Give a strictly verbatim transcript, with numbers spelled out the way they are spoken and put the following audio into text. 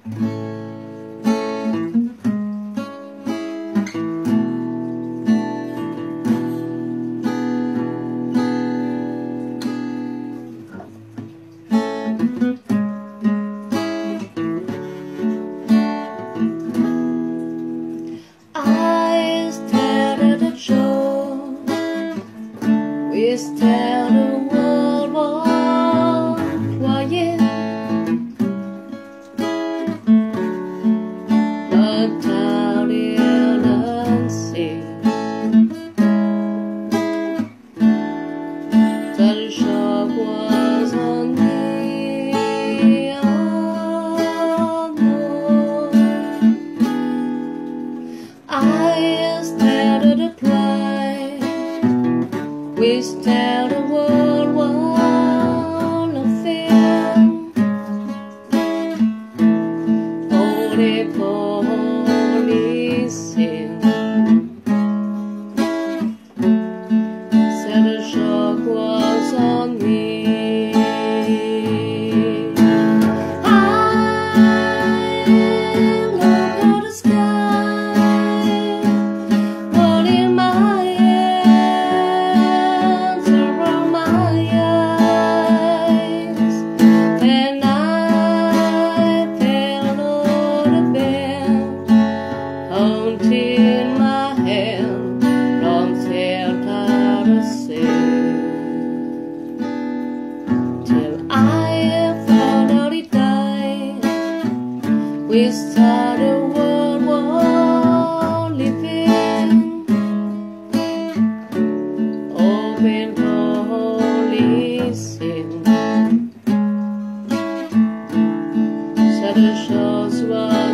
We stare the world war quiet, but out in the sea, the shock was on me. Oh no, I stared at the pride. We stare the world wall of fear. Only police in said the shock was on me. I look at the sky, holding my hands around my eyes, and I felt all the band haunting my hand from theater to sea, till I found out it died. We saw the world war living, open police in, said the shows were